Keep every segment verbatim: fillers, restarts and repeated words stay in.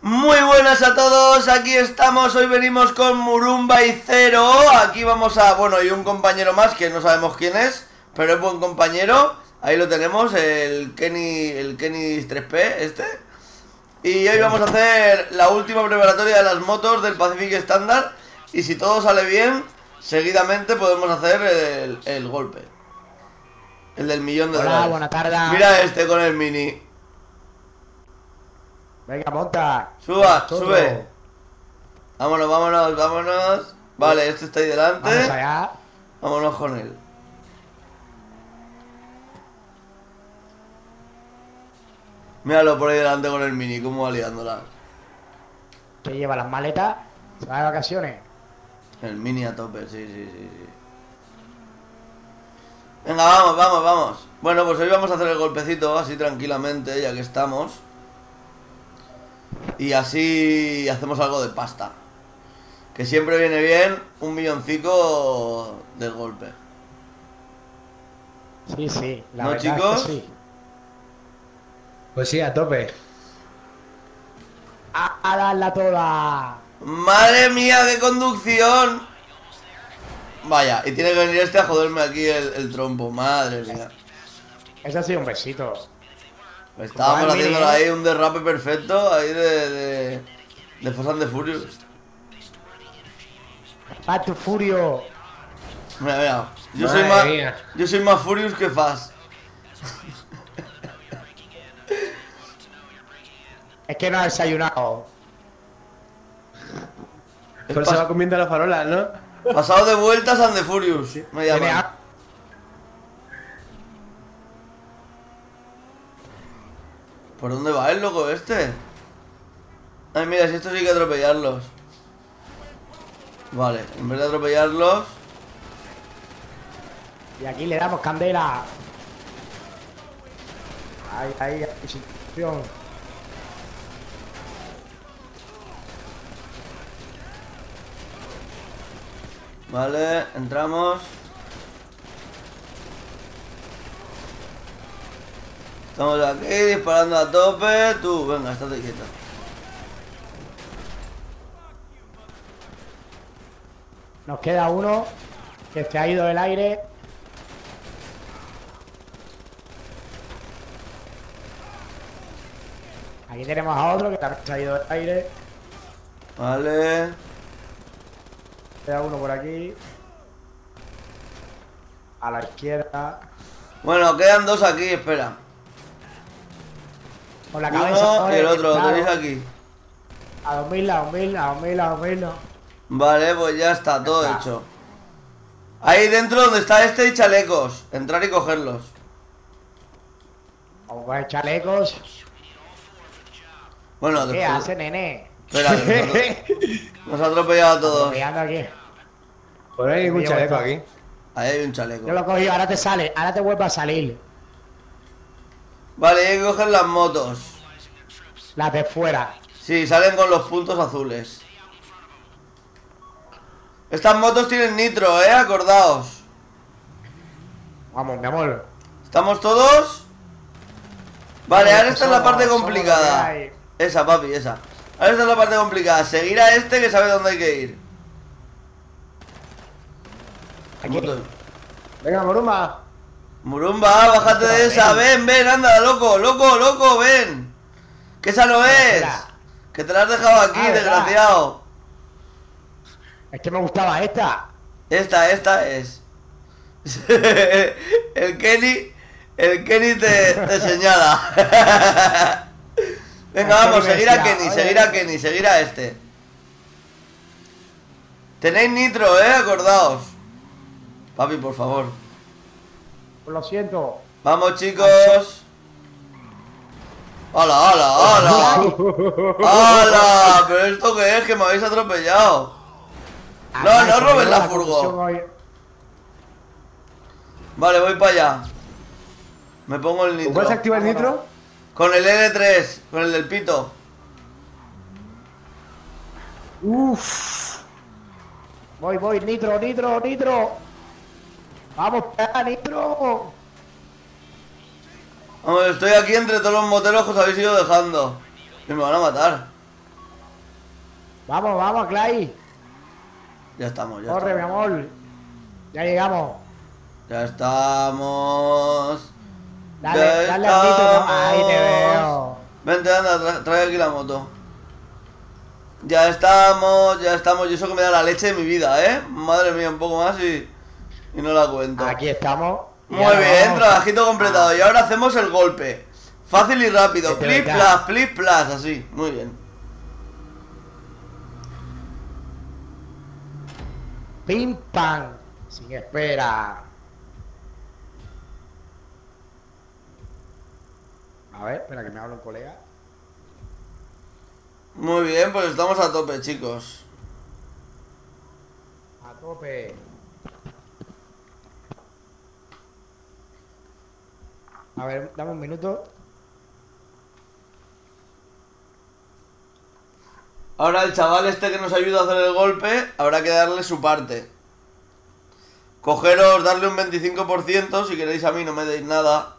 Muy buenas a todos, aquí estamos, hoy venimos con Murumba y Zero. Aquí vamos a, bueno, y un compañero más que no sabemos quién es, pero es buen compañero. Ahí lo tenemos, el Kenny, el Kenny tres P este. Y hoy vamos a hacer la última preparatoria de las motos del Pacific Standard. Y si todo sale bien, seguidamente podemos hacer el, el golpe. El del millón de Hola, dólares. buena tarde. Mira este con el mini. Venga, monta. Suba, Todo. sube. Vámonos, vámonos, vámonos. Vale, este está ahí delante. Vamos allá. Vámonos con él. Míralo por ahí delante con el mini, cómo va liándola. Que lleva las maletas. Se va de vacaciones. El mini a tope, sí, sí, sí, sí. Venga, vamos, vamos, vamos. Bueno, pues hoy vamos a hacer el golpecito así tranquilamente, ya que estamos. Y así hacemos algo de pasta. Que siempre viene bien un milloncico del golpe. Sí, sí. La ¿No, verdad chicos? es que sí. Pues sí, a tope. A, a darla toda. ¡Madre mía, qué conducción! Vaya, y tiene que venir este a joderme aquí el, el trompo, madre mía. Ese ha sido un besito. Estábamos Madre haciendo mía. ahí un derrape perfecto, ahí de... de... de Fast and the Furious. Pato Furio. Mira, mira, yo Madre soy más... mía. yo soy más Furious que Fast. Es que no ha desayunado. Es Pues se pas- va comiendo las farolas, ¿no? pasado de vueltas and the Furious, me Tiene llaman. a- ¿Por dónde va el loco este? Ay, mira, si esto sí hay que atropellarlos. Vale, en vez de atropellarlos... Y aquí le damos candela. Ahí, ahí, ahí, situación. Vale, entramos. Estamos aquí disparando a tope. Tú, venga, estate quieto. Nos queda uno que se ha ido del aire. Aquí tenemos a otro que también se ha ido del aire. Vale. Queda uno por aquí. A la izquierda. Bueno, quedan dos aquí, espera. Con la cabeza. Uno ¿no? y el otro, lo Claro. tenéis aquí. A dos mil, a dos mil, a dos mil, a dos mil. Vale, pues ya está, todo está. hecho. Ahí dentro donde está este hay chalecos. Entrar y cogerlos. Vamos a coger chalecos. Bueno, ¿Qué después... hace, nene? Espera, que nos ha- nos ha atropellado a todos. Pegando aquí. Por ahí hay un Yo chaleco voy a- aquí. Ahí hay un chaleco. Yo lo he cogido, ahora te sale, ahora te vuelve a salir. Vale, hay que coger las motos. Las de fuera. Sí, salen con los puntos azules. Estas motos tienen nitro, eh, acordaos. Vamos, mi amor. ¿Estamos todos? Vale, ahora esta es la Somos- parte somos lo que complicada. hay. Esa, papi, esa. Ahora esta es la parte complicada. Seguir a este que sabe dónde hay que ir. Aquí. Moto. Venga, Moruma. Murumba, bájate de esa. Ven, ven, anda, loco, loco, loco, ven. Que esa no es. Espera. Que te la has dejado aquí, Ah, ¿verdad? desgraciado. Es que me gustaba esta. Esta, esta es. El Kenny. El Kenny te, te señala. Venga, El vamos, Kenny me seguir a decía, Kenny, oye, seguir a Kenny, seguir a este. Tenéis nitro, eh, acordaos. Papi, por favor. Pues lo siento. Vamos, chicos. ¡Hala, hala, hala! ¡Hala! ¿Pero esto qué es? Que me habéis atropellado. No, Además, no se me robes dio la la furgo. confusión hoy. Vale, voy para allá. Me pongo el nitro. ¿Puedes activar el nitro? Con el L tres, con el del pito. Uff. Voy, voy, nitro, nitro, nitro. Vamos, pega, nitro. Vamos, estoy aquí entre todos los moteros que os habéis ido dejando. Que me van a matar. Vamos, vamos, Clay. Ya estamos, ya Corre, mi estamos. amor. Ya llegamos. Ya estamos. Dale, ya dale al nitro. estamos. No, ahí te veo. Vente, anda, tra trae aquí la moto. Ya estamos, ya estamos. Y eso que me da la leche de mi vida, ¿eh? Madre mía, un poco más y, y no la cuento. Aquí estamos. Muy Ya nos bien, vamos. trabajito completado. Y ahora hacemos el golpe. Fácil y rápido. Este Plis, ya. plas, plis, plas. Así, muy bien. Pim, pam. Sin espera. A ver, espera que me hable un colega. Muy bien, pues estamos a tope, chicos. A tope. A ver, dame un minuto. Ahora el chaval este que nos ayuda a hacer el golpe, habrá que darle su parte. Cogeros, darle un veinticinco por ciento, si queréis a mí no me deis nada.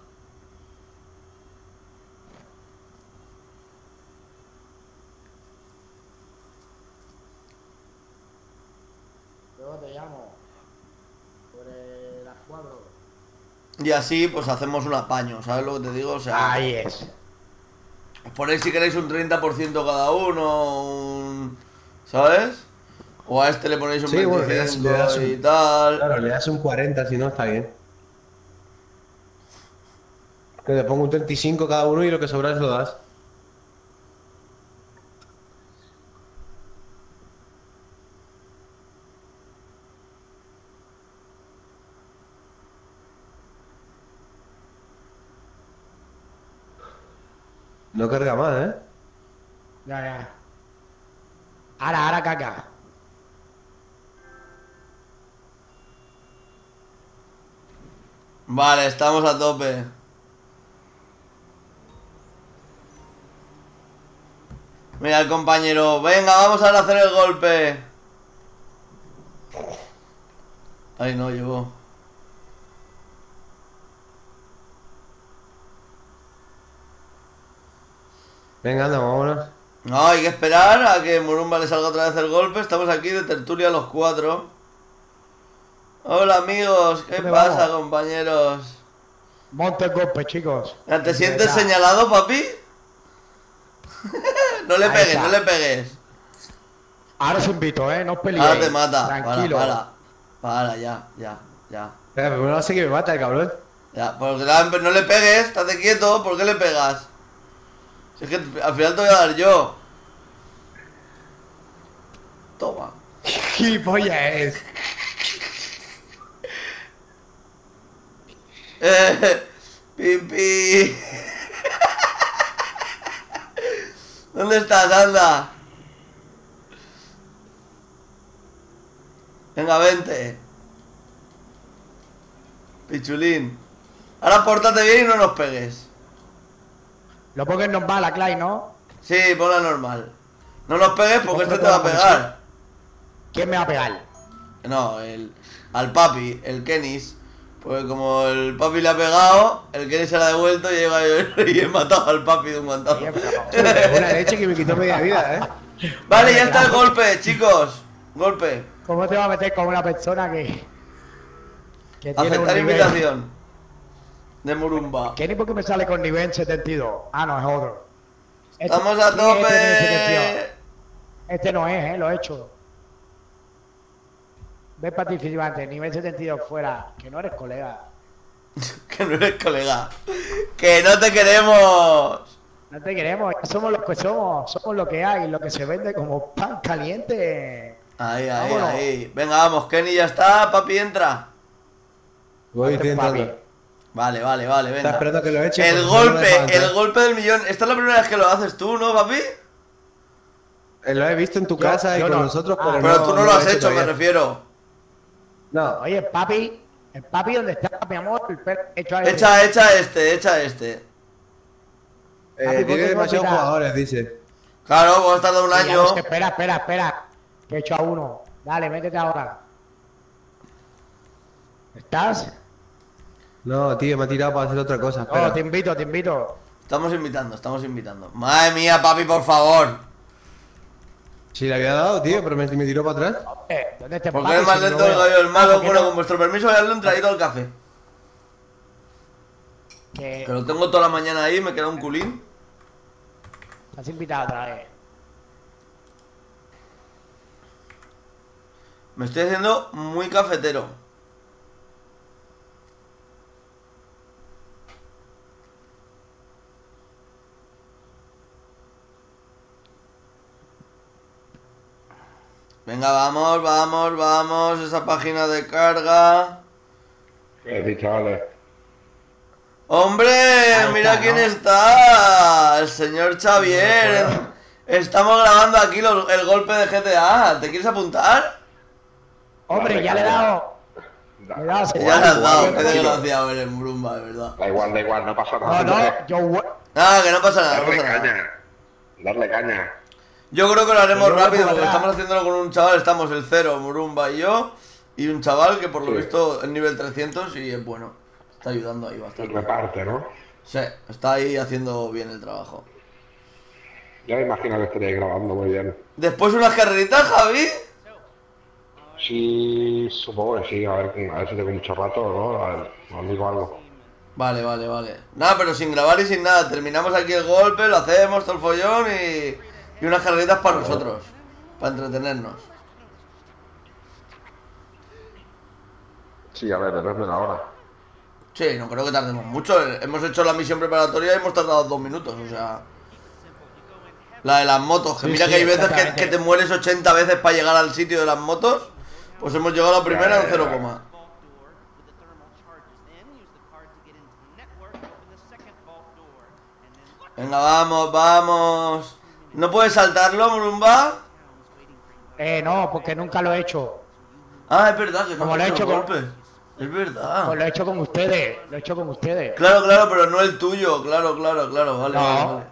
Luego te llamo. Sobre las cuatro. Y así pues hacemos un apaño, ¿sabes lo que te digo? O sea, Ahí es. os ponéis si queréis un treinta por ciento cada uno, un... ¿sabes? O a este le ponéis un Sí, bueno, le das- veinticinco le das un- y tal. Claro, le das un cuarenta, si no, está bien. Que le pongo un treinta y cinco cada uno y lo que sobra se lo das. No carga más, ¿eh? Ya, ya. Ahora, ahora caca. Vale, estamos a tope. Mira el compañero, venga, vamos a hacer el golpe. Ay, no, llegó. Venga, anda, vámonos. No, hay que esperar a que Murumba le salga otra vez el golpe. Estamos aquí de tertulia los cuatro. Hola amigos, ¿qué ¿Dónde pasa, vamos? compañeros? Monte el golpe, chicos. ¿Ya ¿Te De sientes verdad. señalado, papi? No le Ahí pegues, está. no le pegues. Ahora os invito, ¿eh? No os peleéis. Ahora te mata. Tranquilo. Para, para. Para, ya, ya, ya. Espera, pero no sé que me mata el cabrón. Ya, porque la- no le pegues, estate quieto, ¿por qué le pegas? Si es que al final te voy a dar yo. Toma. ¿Qué polla es? Eh, Pipi. ¿Dónde estás? Anda. Venga, vente. Pichulín. Ahora pórtate bien y no nos pegues. Lo pongo en normal a Clay, ¿no? Sí, ponla normal. No nos pegues porque este te va a Ponlo pegar. ¿Quién me va a pegar? No, el, al papi, el Kenis. Pues como el papi le ha pegado, el Kenis se la ha devuelto y, llega yo- y he matado al papi de un guantazo. Oye, pero- Una leche que me quitó media vida, ¿eh? Vale, ya está el golpe, chicos. Golpe. ¿Cómo te va a meter con una persona que... que tiene un Aceptar nivel... invitación. De Murumba. ¿Qué ni por qué me sale con nivel setenta y dos? Ah, no, es otro. Este- Estamos a ¿quién es este nivel setenta y dos? tope. Este no es, ¿eh? Lo he hecho. Ve participante, nivel setenta y dos fuera. Que no eres colega. Que no eres colega. Que no te queremos. No te queremos, ya somos los que somos. Somos lo que hay, lo que se vende como pan caliente. Ahí, ahí, Vámonos. ahí. Venga, vamos, Kenny ya está, papi entra. Voy Hazte intentando. papi. Vale, vale, vale, venga. Está esperando que lo eche. El porque si no, no me golpe, deja entrar. el golpe del millón. Esta es la primera vez que lo haces tú, ¿no, papi? Eh, Lo he visto en tu Yo- casa y yo con no. nosotros, Ah. pero, Pero tú no lo has he hecho, me todavía. refiero. No, Oye, el papi, el papi, ¿dónde está, mi amor? El perro hecho algo. Echa, echa este, echa este. eh, Papi, ¿por qué tiene no demasiados tira? jugadores, dice. Claro, vamos a tardar un Ya año. no sé, espera, espera, espera. Que he hecho a uno. Dale, métete ahora. ¿Estás? No, tío, me ha tirado para hacer otra cosa. No, Espera. te invito, te invito. Estamos invitando, estamos invitando. Madre mía, papi, por favor. Sí, le había dado, tío, pero me, me tiró para atrás. Eh, ¿Dónde te Porque es más lento el gallo del malo. Bueno, con vuestro permiso voy a darle un traguito al café. Que Que lo tengo toda la mañana ahí, me queda un culín. te has invitado otra vez. Me estoy haciendo muy cafetero. Venga, vamos, vamos, vamos. Esa página de carga. Sí, chavales. ¡Hombre! Ahí ¡Mira está, quién ¿no? está! El señor Xavier. Estamos grabando aquí los- el golpe de G T A. ¿Te quieres apuntar? Hombre, Dale, ya le he caña. dado. Da, Le he dado Ya señal. le has dado. igual, Qué tranquilo. desgraciado eres, Murumba, de verdad. da igual, da igual, no pasa No, nada. no, hombre. yo... hue- Nada, que no pasa nada, no Darle pasa nada. caña. Darle caña. Yo creo que lo haremos Que yo rápido voy porque para atrás. estamos haciéndolo con un chaval. Estamos el cero, Murumba y yo. Y un chaval que por lo Sí. visto es nivel trescientos y es bueno. Está ayudando ahí El bastante. reparte, ¿no? Sí, está ahí haciendo bien el trabajo. Ya me imagino que estaréis grabando muy bien. Después unas carreritas, Javi. Sí, supongo que sí. A ver, a ver si tengo mucho rato, ¿no? A ver, os digo algo. Vale, vale, vale. Nada, pero sin grabar y sin nada. Terminamos aquí el golpe, lo hacemos, todo el follón y, y unas carreritas para nosotros. Para entretenernos. Sí, a ver, depende de la hora. Sí, no creo que tardemos mucho. Hemos hecho la misión preparatoria y hemos tardado dos minutos, o sea... La de las motos, que Sí, mira sí, que hay veces que, exactamente. que te mueres ochenta veces para llegar al sitio de las motos. Pues hemos llegado a la primera en Ya, ya, cero ya. coma. Venga, vamos, vamos. ¿No puedes saltarlo, Murumba? Eh, no, porque nunca lo he hecho. Ah, es verdad que no Como has lo he hecho hecho con- golpes. Es verdad. Pues lo he hecho con ustedes. Lo he hecho con ustedes. Claro, claro, pero no el tuyo. Claro, claro, claro. Vale, No. vale, vale.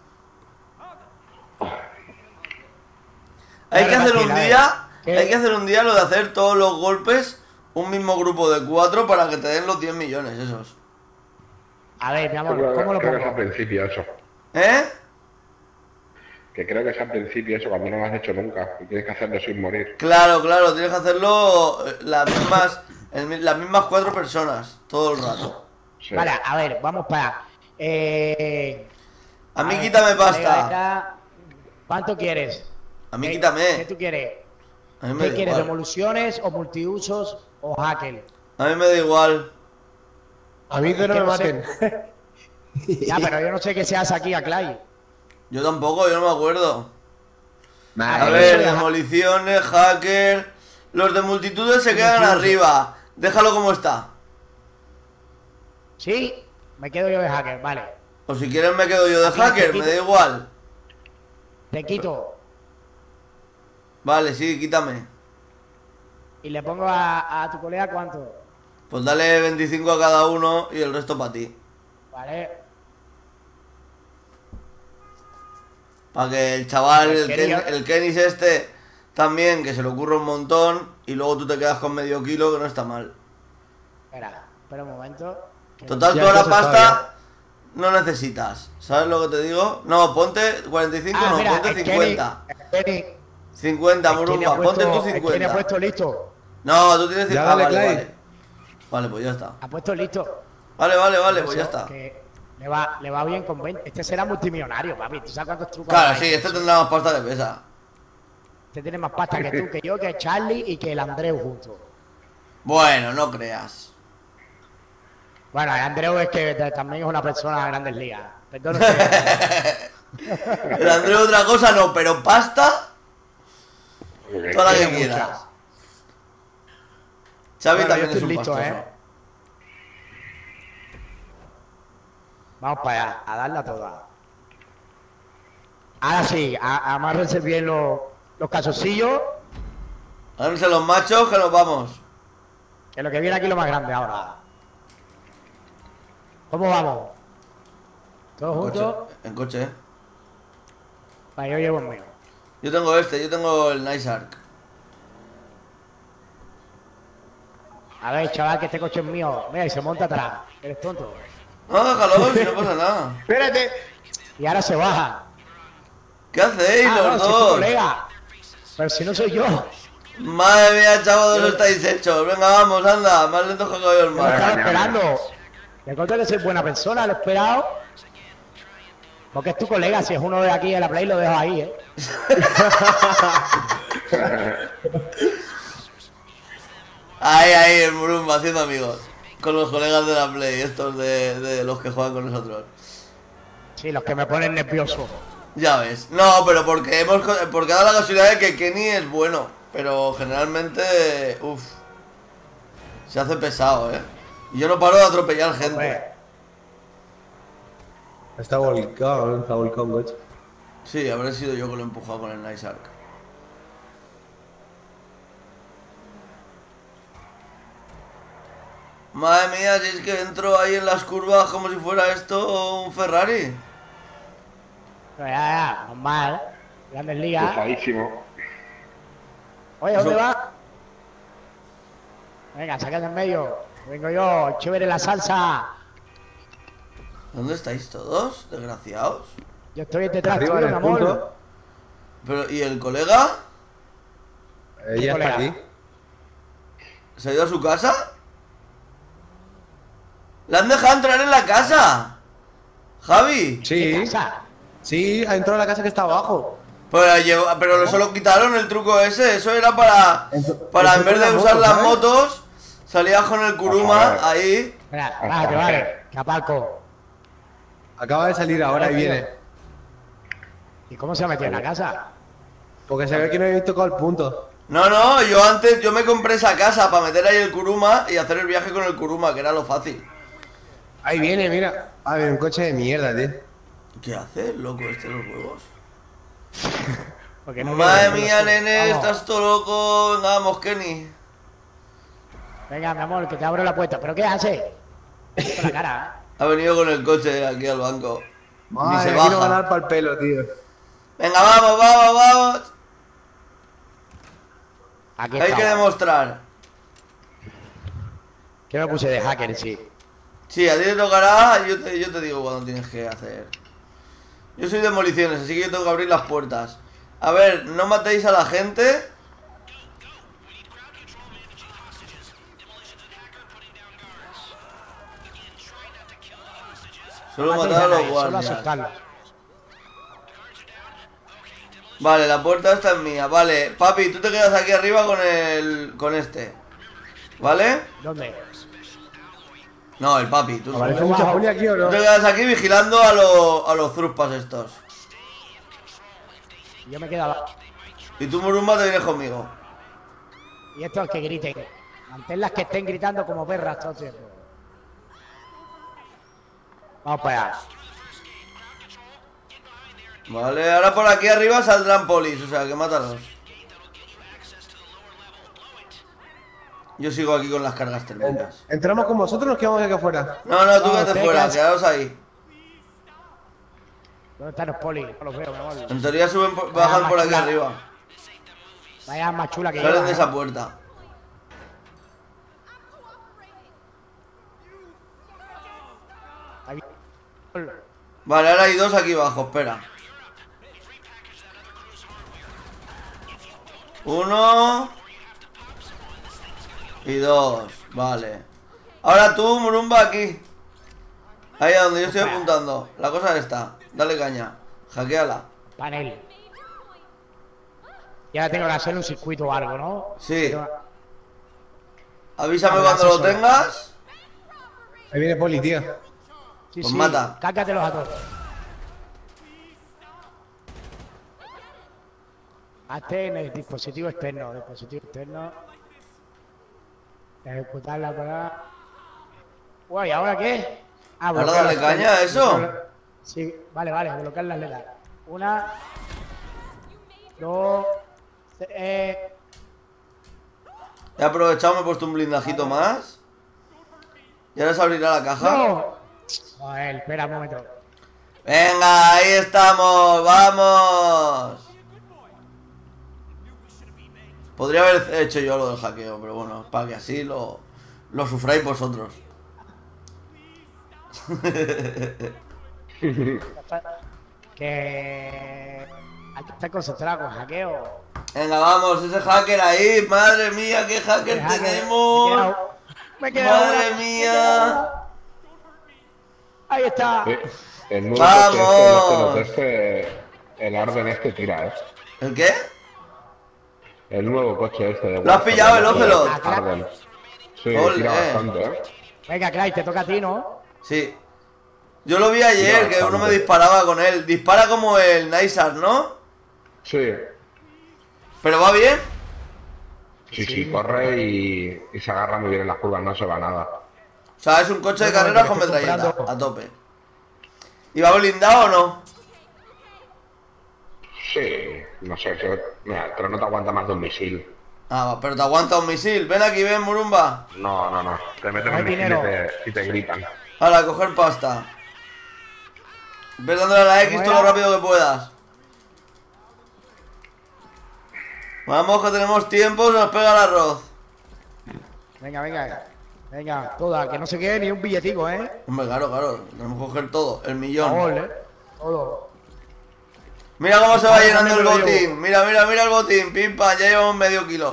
Hay que Vale, hacer un tranquila, día, eh. hay que hacer un día lo de hacer todos los golpes, un mismo grupo de cuatro para que te den los diez millones esos. A ver, mi amor, Creo, ¿cómo lo creo que es al pongo? principio eso. ¿Eh? Que creo que es al principio eso, cuando no lo has hecho nunca. Y tienes que hacerlo sin morir. Claro, claro, tienes que hacerlo eh, las mismas, el mi- las mismas cuatro personas, todo el rato. Sí. Vale, a ver, vamos para allá. Eh, A mí ver, quítame colega, pasta. acá, ¿cuánto quieres? A mí ¿Qué- quítame. ¿Qué tú quieres? A mí me ¿Qué da quieres? igual. ¿Devoluciones o multiusos o hacker? A mí me da igual. A mí que no que me no sé. maten. Ya, pero yo no sé qué se hace aquí a Clay. Yo tampoco, yo no me acuerdo. Ah, A eso ver, ya- demoliciones, hacker. Los de multitudes se quedan arriba. Déjalo como está. ¿Sí? Me quedo yo de hacker, vale. O si quieres me quedo yo de Aquí, hacker, aquí. me da igual. Te quito Vale, sí, quítame. y le pongo a, a tu colega cuánto. Pues dale veinticinco a cada uno y el resto para ti. Vale. Para que el chaval, el, Quería- Ken, el Kenis este, también, que se le ocurra un montón y luego tú te quedas con medio kilo, que no está mal. Espera, espera un momento. que- Total, Ya, toda la eso está pasta no necesitas. ¿Sabes lo que te digo? No, ponte cuarenta y cinco, Ah, no, mira, ponte el Kenny- cincuenta. el Kenny- cincuenta, el Kenny Murumba, ha puesto- ponte tú el Kenny ha cincuenta. puesto listo. No, tú tienes Ya cincuenta. Ah, dale, vale, Clay. vale. Vale, pues ya está. Ha puesto listo. Vale, vale, vale, pues ya Eso, está. que le va, le va bien con veinte. Este será multimillonario, papi. ¿Tú sabes cuántos trucos Claro, hay? sí, este tendrá más pasta que pesa. Este tiene más pasta que tú, que yo, que Charlie y que el Andreu juntos. Bueno, no creas. Bueno, el Andreu es que t- también es una persona de grandes ligas. Perdón, que- El Andrés otra cosa no, pero pasta, Porque- toda la que Tiene quieras. mucha. Xavi Bueno, también yo es estoy un listo, pastoso. ¿eh? Vamos para allá, a darla toda. Ahora sí, a- amárrense bien los, los calzoncillos, Háganse los machos que nos vamos. que lo que viene aquí es lo más grande ahora. ¿Cómo vamos? ¿Todos En juntos? coche, en coche. Vale, yo llevo el mío. Yo tengo este, yo tengo el Nice Ark. A ver, chaval, que este coche es mío. Mira, y se monta atrás. Eres tonto. No, déjalo, si no pasa nada. Espérate. Y ahora se baja. ¿Qué hacéis Ah, los no, si es tu dos? colega. Pero si no soy yo. Madre mía, chavos, os estáis hechos. Venga, vamos, anda. Más lento que caballo el Me mar. estaba esperando. Me conté que soy buena persona, lo he esperado. Porque es tu colega, si es uno de aquí de la play lo dejo ahí, eh. Ahí, ahí, el Murumba haciendo amigos. Con los colegas de la play, estos de, de los que juegan con nosotros. Sí, los que me ponen nervioso. Ya ves. No, pero porque hemos porque ha dado la casualidad de que Kenny es bueno. Pero generalmente, uff, se hace pesado, ¿eh? Y yo no paro de atropellar gente. Hombre. Está volcado, está volcado un coche. Sí, habré sido yo que lo he empujado con el Nice Arc. Madre mía, si es que entro ahí en las curvas como si fuera esto un Ferrari. Pero ya, ya, normal. Grandes ligas. Pesadísimo. Oye, ¿dónde Eso- va? Venga, sáquense en medio. Vengo yo, chévere la salsa. ¿Dónde estáis todos, desgraciados? Yo estoy detrás Arriba tuyo, en mi el amor. punto. Pero, ¿y el colega? Ella Colega. está aquí. ¿Se ha ido a su casa? ¿Le han dejado entrar en la casa? Javi. Sí, ¿Qué pasa? sí, ha entrado a la casa que está abajo. Pero, llevo- pero solo quitaron el truco ese. Eso era para, Eso- para eso en vez con de las usar motos, las ¿sabes? motos, salías con el Kuruma Ajá. ahí. Espera, bájate, vale, que aparco. Acaba de salir ahora y viene. ¿Y cómo se ha metido en la casa? Porque se ve que no habéis tocado el punto. No, no, yo antes, yo me compré esa casa para meter ahí el Kuruma y hacer el viaje con el Kuruma, que era lo fácil. Ahí viene, mira. Ah, viene un coche de mierda, tío. ¿Qué hace el loco este de los huevos? Porque no Madre quiero, mía, no quiero. nene, Vamos. estás todo loco. Venga, vamos, Kenny. Venga, mi amor, que te abro la puerta. ¿Pero qué haces? Con la cara, ¿eh? Ha venido con el coche aquí al banco. Ni Madre, se aquí no va a baja. dar para el pelo, tío. Venga, vamos, vamos, vamos. Aquí Hay que está. demostrar. Que me puse de hacker, sí. Sí, a ti te tocará, yo te, yo te digo cuando tienes que hacer. Yo soy demoliciones, así que yo tengo que abrir las puertas. A ver, no matéis a la gente. Solo No matéis matar a los nadie, solo guardias. asustarlos. Vale, la puerta esta es mía. Vale, papi, tú te quedas aquí arriba con el... con este. ¿Vale? ¿Dónde? No, el papi, tú. ¿Aparece un chapuli aquí o Tú no? te quedas aquí vigilando a, los a los zruspas estos. Yo me quedo abajo. Y tú, Murumba, te vienes conmigo. Y estos que griten. Manténlas que estén gritando como perras todo el tiempo. Vamos para allá. Vale, ahora por aquí arriba saldrán polis, o sea que mátalos. Yo sigo aquí con las cargas térmicas. Entramos con vosotros, nos quedamos aquí afuera. No, no, tú No, vete ustedes fuera, quedan- quedaos ahí. ¿Dónde están los polis? No los veo, mi amor. En teoría suben, por- bajan por aquí arriba. Vaya más chula que Salen lleva, de ¿eh? esa puerta. Ahí. Vale, ahora hay dos aquí abajo, espera. Uno. Y dos, vale. Ahora tú, Murumba, aquí. Ahí a donde yo estoy apuntando. La cosa está. Dale caña. Hackeala. Panel. Y ahora tengo que hacer un circuito o algo, ¿no? Sí. Pero- Avísame Vale, cuando lo asesor. tengas. Ahí viene Poli, tío. Sí, Pues sí. mata. Cárgatelos a todos. Hazte en el dispositivo externo. Dispositivo externo. Ejecutar la parada. Uy, ¿ahora qué? Ah, Ahora bloquear dale las- caña a eso. bloquear- Sí, vale, vale, bloquear las letras. Una. Dos. Tres. He aprovechado, me he puesto un blindajito más. Y ahora se abrirá la caja. ¡No! Joder, espera un momento. Venga, ahí estamos, vamos. Podría haber hecho yo lo del hackeo, pero bueno, para que así lo, lo sufráis vosotros. Que hay que estar concentrado con hackeo. Venga, vamos, ese hacker ahí. Madre mía, qué hacker Qué hacker. tenemos. Me he quedado. Madre Me he quedado una, me he mía. quedado. Ahí está. Sí, el nuevo ¡Vamos! coche este, este, el Arden este tira, ¿eh? ¿El qué? El nuevo coche este de ¿Lo has pillado, el Warfare, Ocelot? Arden. Sí, Ole. tira bastante, ¿eh? Venga, Clyde, te toca a ti, ¿no? Sí. Yo lo vi ayer, Tira que uno me bastante. disparaba con él. Dispara como el Nysar, ¿no? Sí, ¿Pero va bien? sí, sí, corre y, y se agarra muy bien en las curvas, no se va nada. O sea, es un coche de No, no, carreras que con estoy metralleta, comprando. a tope. ¿Y va blindado o no? Sí, no sé, se- mira, pero no te aguanta más de un misil. Ah, pero te aguanta un misil. Ven aquí, ven, Murumba. No, no, no, te meten Hay un misil y dinero. te, y te gritan. Ahora, coger pasta. Ves dándole a la X ¿Cómo todo lo era? rápido que puedas. Vamos, que tenemos tiempo, se nos pega el arroz. Venga, venga. Venga, toda, que no se quede ni un billetico, ¿eh? Hombre, claro, claro, tenemos que coger todo, el Por millón. favor, ¿eh? Todo. Mira cómo se va Ahora llenando el también me lo llevo. botín. Mira, mira, mira el botín. Pimpa, ya llevamos medio kilo.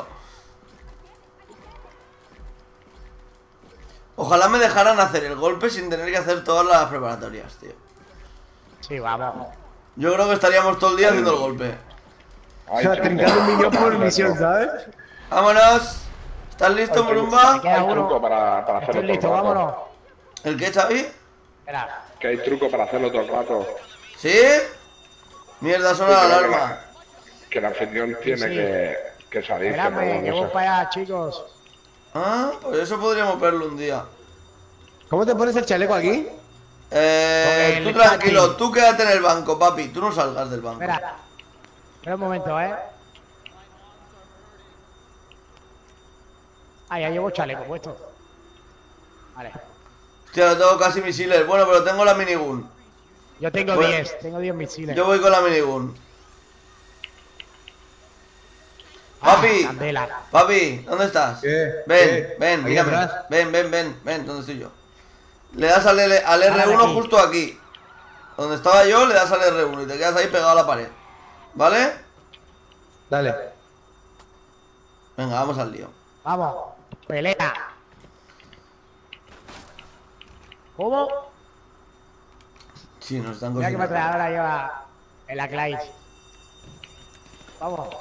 Ojalá me dejaran hacer el golpe sin tener que hacer todas las preparatorias, tío. Sí, vamos. Yo creo que estaríamos todo el día haciendo el golpe. Ay, O sea, chico, trincando un millón por no, misión, no. ¿sabes? Vámonos. ¿Estás listo, Hay Murumba? Me queda Hay uno. truco para, para hacerlo Estoy listo, todo el rato. vámonos. ¿El qué, Xavi? Espera. Que hay truco para hacerlo todo el rato. ¿Sí? Mierda, suena la Sí, creo que alarma. la- Que el anfitrión tiene sí. que, que salir. que Espérame, no, que no voy sé. para allá, chicos. Ah, pues eso podríamos verlo un día. ¿Cómo te pones el chaleco aquí? Eh, Con tú el tranquilo, catering. tú quédate en el banco, papi. Tú no salgas del banco. Espera. Espera un momento, ¿eh? Ah, ya llevo chaleco puesto. Vale. Hostia, yo tengo casi misiles. Bueno, pero tengo la minigun. Yo tengo Bueno, diez, tengo diez misiles. Yo voy con la minigun. Ah, Papi, candela. papi, ¿dónde estás? ¿Qué? Ven, ¿Qué? ven, Aquí mírame. atrás. Ven, ven, ven, ven, ¿dónde estoy yo? Le das al, L- al Ahora R uno aquí. justo aquí. Donde estaba yo, le das al R uno y te quedas ahí pegado a la pared. ¿Vale? Dale. Venga, vamos al lío. Vamos. Pelea. ¿Cómo? Sí, nos están Mira que cogiendo. metralladora lleva en la Clyde. Vamos.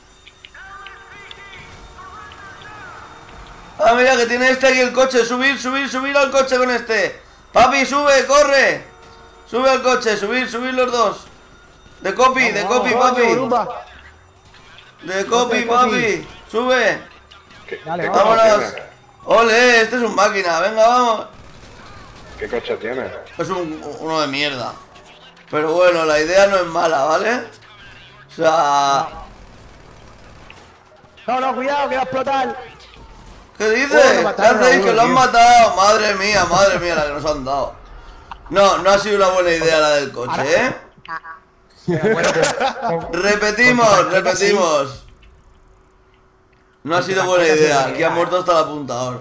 Ah, mira que tiene este aquí el coche. Subir, subir, subir al coche con este. Papi, sube, corre. Sube al coche, subir, subir los dos. De copy, de copy, Vamos, papi. Murumba. De copy, de copy. papi. Sube. ¿Qué, Dale, qué vamos. coche Vámonos. tiene? Ole, este es un máquina. Venga, vamos. ¿Qué coche tiene? Es un, uno de mierda. Pero bueno, la idea no es mala, ¿vale? O sea... No, no, cuidado, que va a explotar. ¿Qué dices? Oh, lo ¿Qué mataron a hacéis? uno, Que lo han tío. matado. Madre mía, madre mía, la que nos han dado. No, no ha sido una buena idea la del coche, ¿eh? Pero bueno, con- con- Repetimos, con tu tarjeta, repetimos. No ha Con tu sido buena tarjeta, sí, idea. buena Aquí ha idea. muerto hasta el apuntador.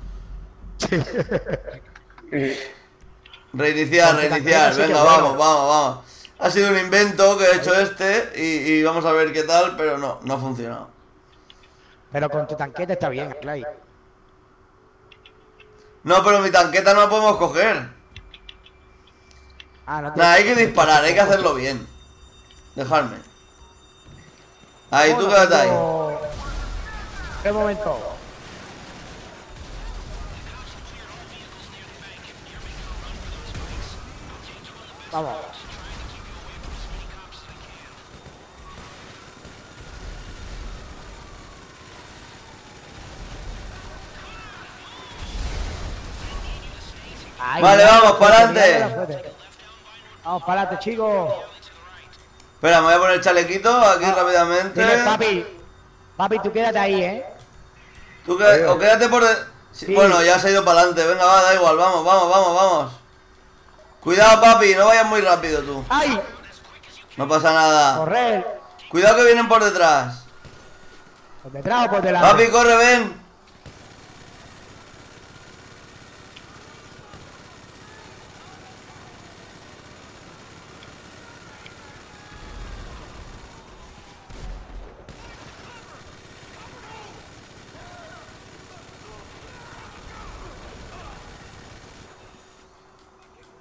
Reiniciar, Con tu reiniciar. tarjeta sí que Venga, es vamos, bueno. vamos, vamos. Ha sido un invento que he hecho este y, y vamos a ver qué tal, pero no, no ha funcionado. Pero con tu tanqueta está bien, Clyde. No, pero mi tanqueta no la podemos coger. Ah, no te... Nada, hay que disparar, hay que hacerlo bien. Dejarme. Ahí, tú Bueno, quédate ahí. tengo- ¿Qué momento? Vamos. Ahí, Vale, mira, vamos, fuerte, pa'lante. mira, fuerte. Vamos, para adelante, chicos. Espera, me voy a poner el chalequito aquí rápidamente. Dile, papi. Papi, tú quédate ahí, ¿eh? Tú qué- o quédate por... de- sí, Sí. Bueno, ya se ha ido para adelante. Venga, va, da igual. Vamos, vamos, vamos, vamos. Cuidado, papi, no vayas muy rápido tú. ¡Ay! No pasa nada. Correr. Cuidado que vienen por detrás. ¿Por detrás o por delante? Papi, corre, ven.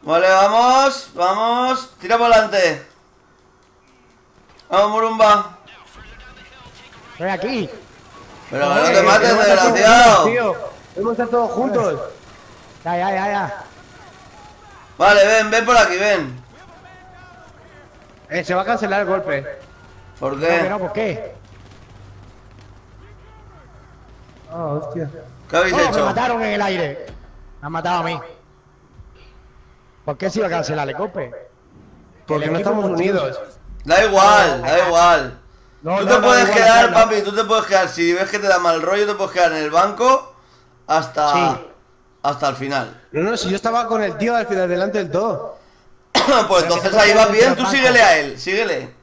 Vale, vamos, vamos. Tira por delante. Vamos, Murumba. Ven aquí. Pero que no te mates, desgraciado. Tío, hemos estar todos juntos. Ya, ya, ya, ya. Vale, ven, ven por aquí, ven. Eh, se va a cancelar el golpe. ¿Por No, que qué? no, ¿por qué? Ah, hostia. ¿Qué habéis Oh, me hecho? mataron en el aire. Me han matado a mí. ¿Por qué se iba a cancelar el golpe? Porque no estamos unidos. Da igual, da igual. No, Tú no, te no, puedes igual, quedar, igual, no. papi, tú te puedes quedar. Si ves que te da mal rollo, te puedes quedar en el banco hasta, Sí. hasta el final. No, no, si yo estaba con el tío al final delante del todo. Pues entonces ahí vas bien, tú síguele a él, síguele.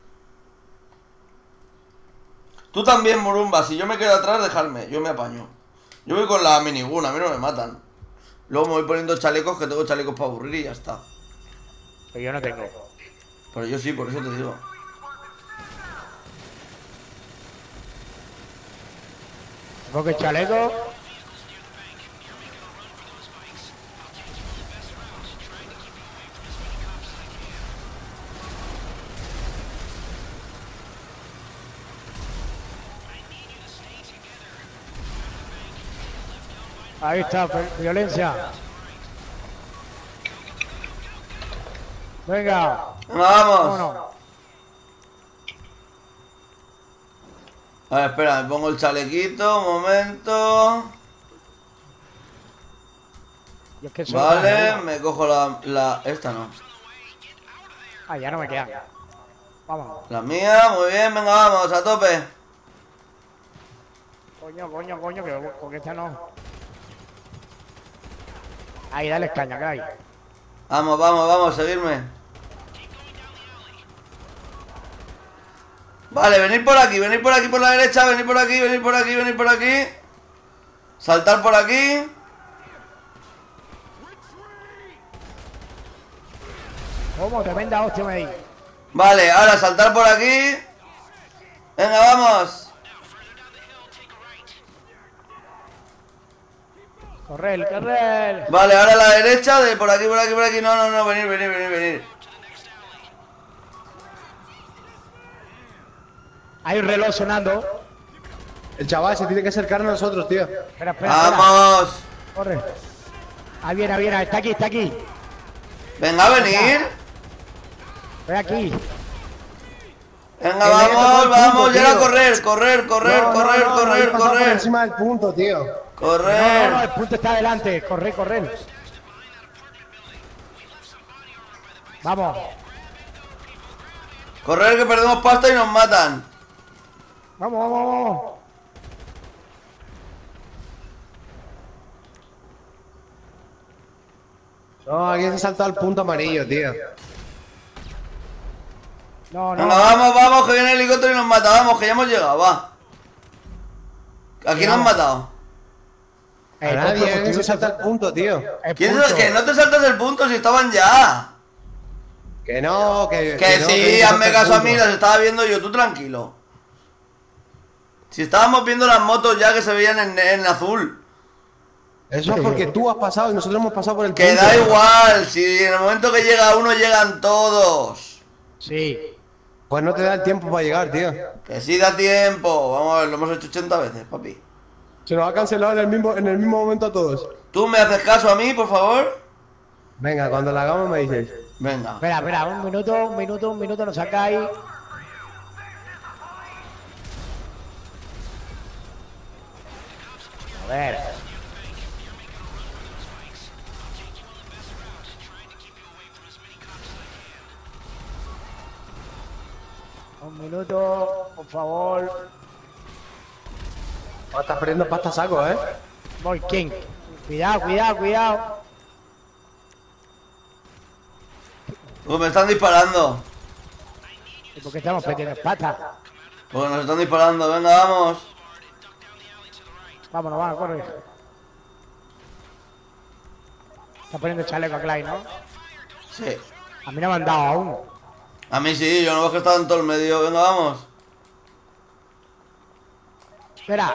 Tú también, Murumba, si yo me quedo atrás, dejarme, yo me apaño. Yo voy con la miniguna, a mí no me matan. Luego me voy poniendo chalecos, que tengo chalecos para aburrir y ya está. Pero yo no tengo. Pero yo sí, por eso te digo. Tengo que el chaleco. Ahí está, violencia. Venga, Vamos. vámonos. A ver, espera, me pongo el chalequito, un momento. Yo es que soy Vale, más- me cojo la, la... Esta no. Ah, ya no me quedan. Vamos. La mía, muy bien, venga, vamos, a tope. Coño, coño, coño, que con esta no. Ahí, dale caña, que hay. Vamos, vamos, vamos, seguirme. Vale, venid por aquí, venid por aquí por la derecha, venid por aquí, venid por aquí, venid por aquí. Saltar por aquí. ¿Cómo? Tremenda hostia me di. Vale, ahora saltar por aquí. Venga, vamos. Correr, correr. Vale, ahora a la derecha, de por aquí, por aquí, por aquí. No, no, no, venir, venir, venir, venir. Hay un reloj sonando. El chaval se tiene que acercar a nosotros, tío. Espera, espera, espera. Vamos. Corre. Ahí viene, ahí viene. Está aquí, está aquí. Venga, a venir. Ven aquí. Venga, Que le vamos, toca el vamos. punto, Y ahora tío. correr, correr, correr, No, no, correr, no, correr, habéis pasado por correr. encima del punto, tío. No, no, no, Correr. el punto está adelante. Corre, correr. Vamos. Correr que perdemos pasta y nos matan. Vamos, vamos, vamos. No, alguien se saltó al punto amarillo, tío. No, no. Venga, vamos, vamos, que viene el helicóptero y nos mata. Vamos, que ya hemos llegado, va. ¿A quién nos han matado? A El nadie, punto, alguien se salta al punto, tío. el ¿Quién punto. es? Que no te saltas el punto si estaban ya. Que no, que. Que no, sí, que hazme salta caso al a mí, punto. las estaba viendo yo, tú tranquilo. Si estábamos viendo las motos ya que se veían en, en azul. Eso es porque tú has pasado y nosotros hemos pasado por el Que punto. da igual, si en el momento que llega uno llegan todos. Sí. Pues no te da el tiempo para llegar, tío. Que sí da tiempo. Vamos a ver, lo hemos hecho ochenta veces, papi. Se nos ha cancelado en el mismo, en el mismo momento a todos. ¿Tú me haces caso a mí, por favor? Venga, cuando la hagamos me dices. Venga. Espera, espera, un minuto, un minuto, un minuto, nos sacáis. A ver. Un minuto, por favor. Oh, estás perdiendo pasta a saco, ¿eh? Voy, King. Cuidado, cuidado, cuidado. Uh, me están disparando. ¿Y por qué estamos perdiendo pata? Porque nos están disparando. Venga, vamos. Vámonos, vamos, corre. Está poniendo chaleco a Clyde, ¿no? Sí. A mí no me han dado aún. A mí sí, yo no veo que estaba en todo el medio. Venga, vamos. Espera.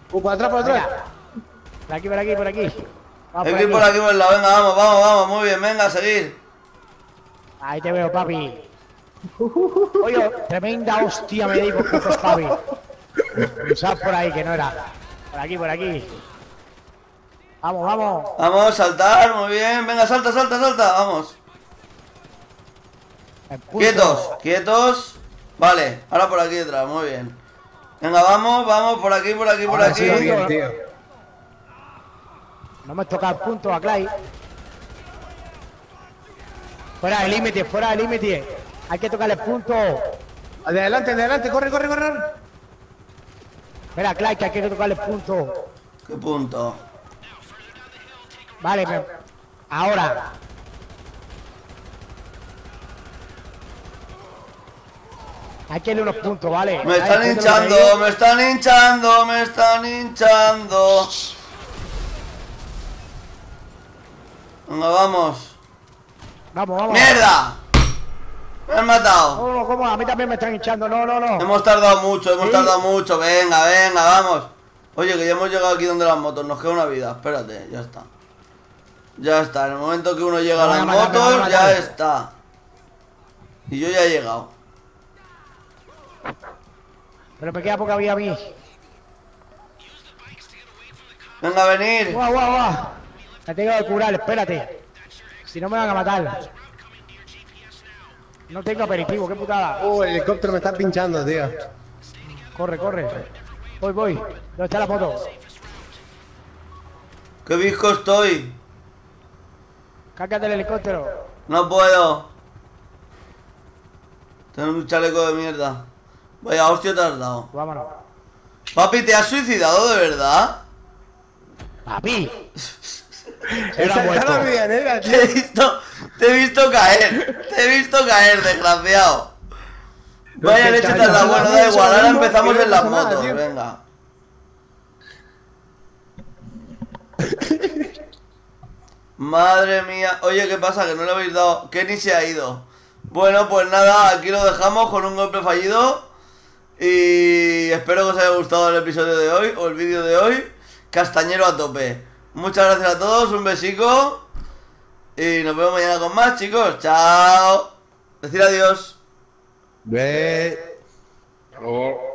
Uh, por atrás, por atrás. Venga. Por aquí, por aquí, por aquí. Vamos Hay por que ir por aquí. aquí por el lado, venga, vamos, vamos, vamos, muy bien, venga, a seguir. Ahí te veo, papi. Oye, tremenda hostia me di por putos, papi. Cruzad por ahí, que no era. Por aquí, por aquí. Vamos, vamos. Vamos, saltar, muy bien, venga, salta, salta, salta, vamos. El punto. Quietos, quietos. Vale, ahora por aquí detrás, muy bien. Venga, vamos, vamos, por aquí, por aquí, por Ahora aquí. sí va bien, tío. No me toca el punto a Clay. Fuera del límite, fuera del límite. Hay que tocar el punto. Adelante, adelante, corre, corre, corre. Espera, Clay, que hay que tocar el punto. ¿Qué punto? Vale, me... ahora. Hay que darle unos puntos, ¿vale? Me Ahí, están punto hinchando, lo que me están hinchando, me están hinchando. Venga, vamos. Vamos, vamos. ¡Mierda! Me han matado. ¿Cómo, cómo? A mí también me están hinchando. No, no, no. Hemos tardado mucho, hemos Sí. tardado mucho. Venga, venga, vamos. Oye, que ya hemos llegado aquí donde las motos. Nos queda una vida. Espérate, ya está. Ya está. En el momento que uno llega a Me las van a matar, me van a motos, ya matar. está. Y yo ya he llegado. Pero me queda poca vida a mí. Venga, a venir. Guau, guau, guau. Me tengo que curar, espérate. Si no me van a matar. No tengo aperitivo, qué putada. Uh, el helicóptero me está pinchando, tío. Corre, corre. Voy, voy. ¿Dónde está la moto? Qué visco estoy. Cárgate el helicóptero. No puedo. Tengo un chaleco de mierda. Vaya hostia te has dado. Vámonos. Papi, ¿te has suicidado de verdad? Papi. Se lo Esa han está muerto. la medianera, tío. Te he visto, te he visto caer. Te he visto caer, desgraciado. Vaya que leche está- te has dado. está- Bueno, da está- igual, ahora mismo, empezamos que no en las pasa nada, motos. tío. Venga. Madre mía. Oye, ¿qué pasa? Que no le habéis dado. Kenny se ha ido. Bueno, pues nada, aquí lo dejamos con un golpe fallido. Y espero que os haya gustado el episodio de hoy, o el vídeo de hoy. Castañero a tope. Muchas gracias a todos, un besico. Y nos vemos mañana con más, chicos. Chao. Decir adiós. Ve. Luego.